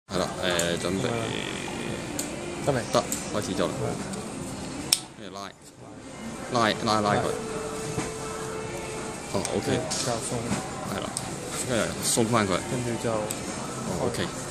係啦，準備得未？ 得，開始咗啦。跟住拉佢。哦，OK。 較鬆。 係啦，跟住鬆翻佢。 跟住就。 哦，OK。